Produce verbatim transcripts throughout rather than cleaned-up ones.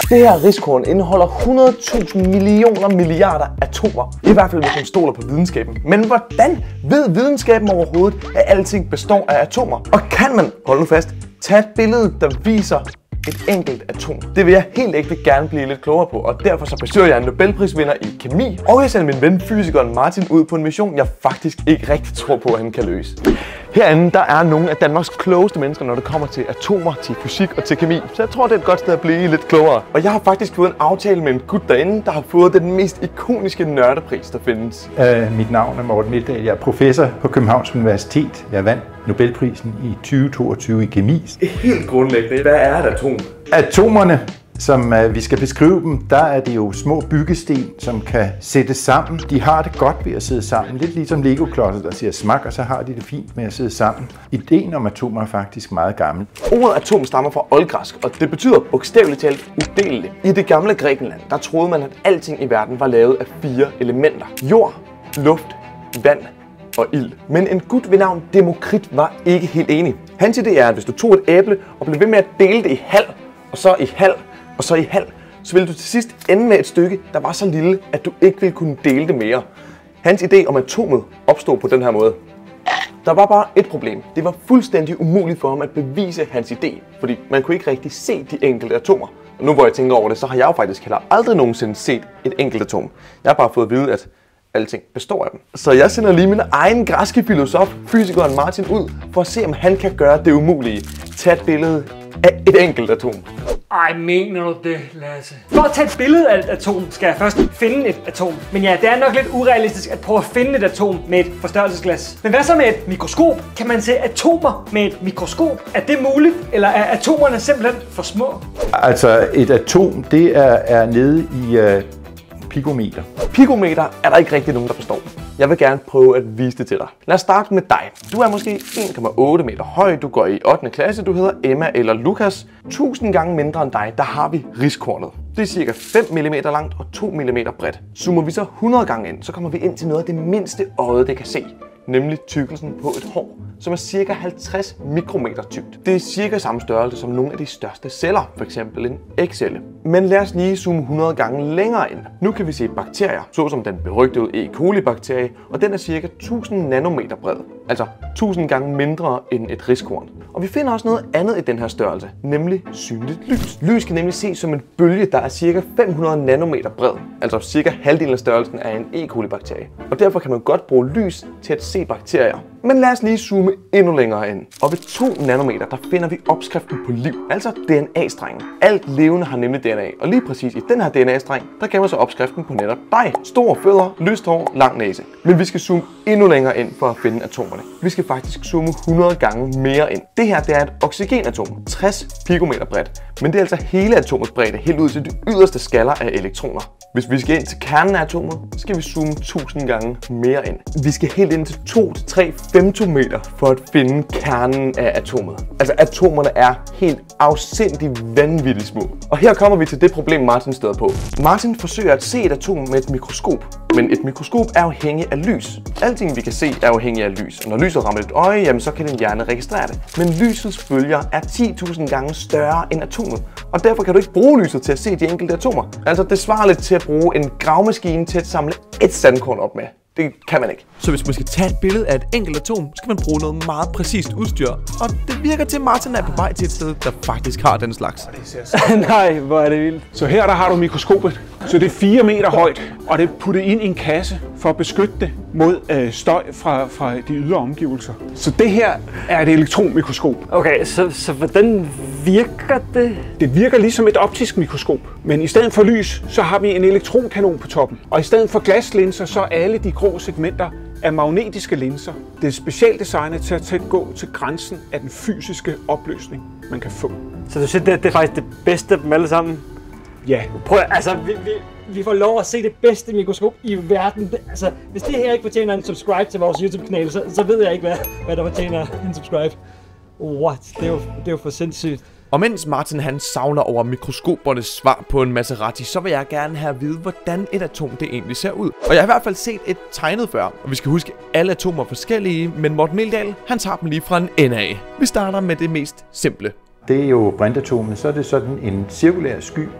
Det her riskorn indeholder hundrede tusind millioner milliarder atomer. I hvert fald hvis man stoler på videnskaben. Men hvordan ved videnskaben overhovedet, at alting består af atomer? Og kan man, hold nu fast, tage et billede, der viser et enkelt atom? Det vil jeg helt ægte gerne blive lidt klogere på, og derfor så besøger jeg en Nobelprisvinder i kemi, og jeg sender min ven fysikeren Martin ud på en mission, jeg faktisk ikke rigtig tror på, at han kan løse. Herinde der er nogle af Danmarks klogeste mennesker, når det kommer til atomer, til fysik og til kemi, så jeg tror, det er et godt sted at blive lidt klogere. Og jeg har faktisk fået en aftale med en gut derinde, der har fået den mest ikoniske nørdepris, der findes. Uh, mit navn er Morten Meldal, jeg er professor på Københavns Universitet. Jeg vandt Nobelprisen i tyve toogtyve i kemi. Helt grundlæggende, hvad er et atom? Atomerne, som uh, vi skal beskrive dem, der er det jo små byggesten, som kan sættes sammen. De har det godt ved at sidde sammen, lidt ligesom Lego-klodser, der siger smak, og så har de det fint med at sidde sammen. Ideen om atomer er faktisk meget gammel. Ordet atom stammer fra oldgræsk, og det betyder bogstaveligt talt udeleligt. I det gamle Grækenland, der troede man, at alting i verden var lavet af fire elementer: jord, luft, vand og ild. Men en gut ved navn Demokrit var ikke helt enig. Hans idé er, at hvis du tog et æble og blev ved med at dele det i halv, og så i halv, og så i halv, så ville du til sidst ende med et stykke, der var så lille, at du ikke ville kunne dele det mere. Hans idé om atomet opstod på den her måde. Der var bare et problem. Det var fuldstændig umuligt for ham at bevise hans idé, fordi man kunne ikke rigtig se de enkelte atomer. Og nu hvor jeg tænker over det, så har jeg jo faktisk heller aldrig nogensinde set et enkelt atom. Jeg har bare fået at vide, at alting består af dem. Så jeg sender lige min egen græske filosof, fysikeren Martin, ud for at se, om han kan gøre det umulige. Tag et billede af et enkelt atom. Ej, mener du det, Lasse? For at tage et billede af et atom, skal jeg først finde et atom. Men ja, det er nok lidt urealistisk at prøve at finde et atom med et forstørrelsesglas. Men hvad så med et mikroskop? Kan man se atomer med et mikroskop? Er det muligt, eller er atomerne simpelthen for små? Altså, et atom, det er, er nede i uh, picometer. Picometer er der ikke rigtig nogen, der forstår. Jeg vil gerne prøve at vise det til dig. Lad os starte med dig. Du er måske en komma otte meter høj, du går i ottende klasse, du hedder Emma eller Lukas. tusind gange mindre end dig, der har vi riskornet. Det er cirka fem millimeter langt og to millimeter bredt. Zoomer vi så hundrede gange ind, så kommer vi ind til noget af det mindste øjet, det kan se. Nemlig tykkelsen på et hår, som er cirka halvtreds mikrometer tykt. Det er cirka samme størrelse som nogle af de største celler, f.eks. en ægcelle. Men lad os lige zoome hundrede gange længere ind. Nu kan vi se bakterier, såsom den berygtede E. coli-bakterie, og den er cirka tusind nanometer bred. Altså tusind gange mindre end et riskorn. Og vi finder også noget andet i den her størrelse, nemlig synligt lys. Lys kan nemlig ses som en bølge, der er cirka fem hundrede nanometer bred, altså cirka halvdelen af størrelsen af en E. coli-bakterie. Og derfor kan man godt bruge lys til at se bakterier. Men lad os lige zoome endnu længere ind. Og ved to nanometer, der finder vi opskriften på liv, altså D N A-strengen. Alt levende har nemlig D N A, og lige præcis i den her D N A-streng, der gemmer sig opskriften på netop dig. Store fødder, lyst hår, lang næse. Men vi skal zoome endnu længere ind for at finde atomerne. Vi skal faktisk zoome hundrede gange mere ind. Det her, det er et oxygenatom, tres picometer bredt. Men det er altså hele atomets bredde, helt ud til de yderste skaller af elektroner. Hvis vi skal ind til kernen af atomet, så skal vi zoome tusind gange mere ind. Vi skal helt ind til to til tre femtometer for at finde kernen af atomet. Altså atomerne er helt afsindigt vanvittigt små. Og her kommer vi til det problem, Martin støder på. Martin forsøger at se et atom med et mikroskop. Men et mikroskop er afhængig af lys. Alting vi kan se er afhængig af lys. Og når lyset rammer dit øje, jamen, så kan din hjerne registrere det. Men lysets bølger er ti tusind gange større end atomet. Og derfor kan du ikke bruge lyset til at se de enkelte atomer. Altså det svarer lidt til at bruge en gravemaskine til at samle et sandkorn op med. Det kan man ikke. Så hvis man skal tage et billede af et enkelt atom, skal man bruge noget meget præcist udstyr. Og det virker til, at Martin er på vej til et sted, der faktisk har den slags. Nej, hvor er det vildt. Så her der har du mikroskopet. Så det er fire meter højt, og det er puttet ind i en kasse for at beskytte det mod øh, støj fra, fra de ydre omgivelser. Så det her er et elektronmikroskop. Okay, så, så hvordan virker det? Det virker ligesom et optisk mikroskop, men i stedet for lys, så har vi en elektronkanon på toppen. Og i stedet for glaslinser, så er alle de grå segmenter af magnetiske linser. Det er specielt designet til at tæt gå til grænsen af den fysiske opløsning, man kan få. Så du siger, det, det er faktisk det bedste af dem alle sammen? Ja. Prøv, altså, vi, vi, vi får lov at se det bedste mikroskop i verden. Det, altså, hvis det her ikke fortjener en subscribe til vores YouTube-kanal, så, så ved jeg ikke, hvad, hvad der fortjener en subscribe. What? Det er jo, det er jo for sindssygt. Og mens Martin han savner over mikroskopernes svar på en Maserati, så vil jeg gerne have at vide, hvordan et atom det egentlig ser ud. Og jeg har i hvert fald set et tegnet før, og vi skal huske, at alle atomer er forskellige, men Morten Meldal, han tager dem lige fra en ende af. Vi starter med det mest simple. Det er jo brintatomet, så er det sådan en cirkulær sky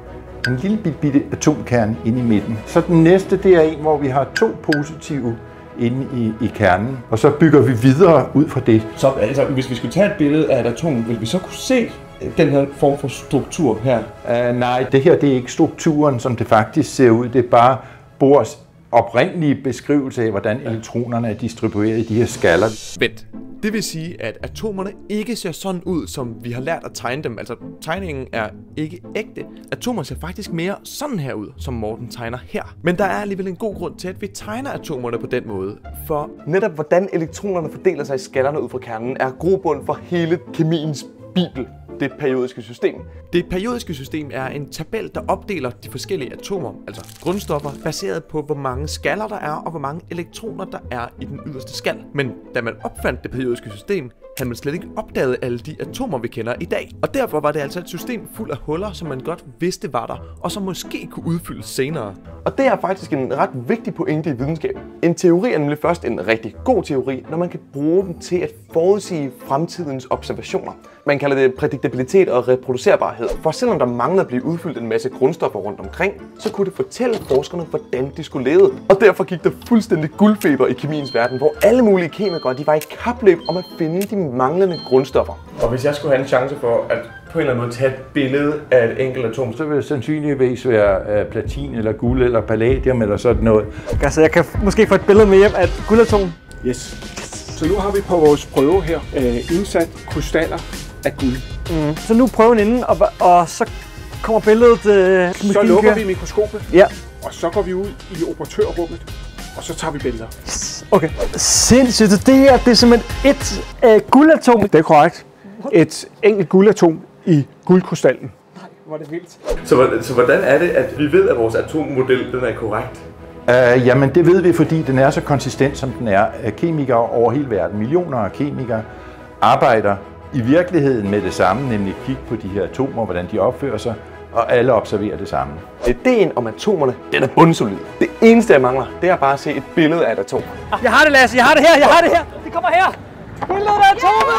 En lille bitte, bitte atomkerne inde i midten. Så den næste, det er en, hvor vi har to positive inde i, i kernen, og så bygger vi videre ud fra det. Så altså, hvis vi skulle tage et billede af et atom, vil vi så kunne se den her form for struktur her? Uh, nej, det her det er ikke strukturen, som det faktisk ser ud. Det er bare Bohrs oprindelige beskrivelse af, hvordan elektronerne er distribueret i de her skaller. Vent. Det vil sige, at atomerne ikke ser sådan ud, som vi har lært at tegne dem. Altså, tegningen er ikke ægte. Atomer ser faktisk mere sådan her ud, som Morten tegner her. Men der er alligevel en god grund til, at vi tegner atomerne på den måde. For netop hvordan elektronerne fordeler sig i skallerne ud fra kernen, er grobund for hele kemiens bibel. Det periodiske system. Det periodiske system er en tabel, der opdeler de forskellige atomer, altså grundstoffer, baseret på hvor mange skaller der er og hvor mange elektroner der er i den yderste skal. Men da man opfandt det periodiske system, havde man slet ikke opdaget alle de atomer, vi kender i dag. Og derfor var det altså et system fuld af huller, som man godt vidste var der, og som måske kunne udfyldes senere. Og det er faktisk en ret vigtig pointe i videnskaben. En teori er nemlig først en rigtig god teori, når man kan bruge den til at forudsige fremtidens observationer. Man kalder det prædiktabilitet og reproducerbarhed. For selvom der manglede at blive udfyldt en masse grundstoffer rundt omkring, så kunne det fortælle forskerne, hvordan de skulle leve. Og derfor gik der fuldstændig guldfeber i kemiens verden, hvor alle mulige kemikere de var i kapløb om at finde de manglende grundstoffer. Og hvis jeg skulle have en chance for at på en eller anden måde tage et billede af et enkelt atom, Så vil det sandsynligvis være uh, platin eller guld eller palladium eller sådan noget. Altså, jeg kan måske få et billede med hjem af et guldatom. Yes. Så nu har vi på vores prøve her øh, indsat krystaller af guld. Mm. Så nu prøven inden, og, og så kommer billedet... Øh, Så lukker vi mikroskopet, ja. og så går vi ud i operatørrummet, og så tager vi billeder. Okay. Sindssygt. Så det her, det er simpelthen et øh, guldatom. Det er korrekt. Et enkelt guldatom i guldkrystallen. Hvor er det vildt. Så, så hvordan er det, at vi ved, at vores atommodel den er korrekt? Uh, jamen det ved vi, fordi den er så konsistent, som den er. Kemikere over hele verden, millioner af kemikere, arbejder i virkeligheden med det samme, nemlig kigge på de her atomer, hvordan de opfører sig, og alle observerer det samme. Ideen om atomerne, den er bundsolid. Det eneste, jeg mangler, det er bare at se et billede af et atom. Jeg har det, Lasse. Jeg har det her. Jeg har det her. Det kommer her. Billedet af atomet.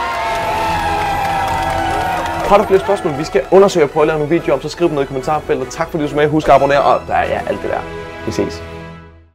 Har du flere spørgsmål, vi skal undersøge og prøve at lave nogle videoer om, så skriv dem ned i kommentarfeltet. Tak fordi du så med. Husk at abonnere, og der er ja, alt det der. Vi ses.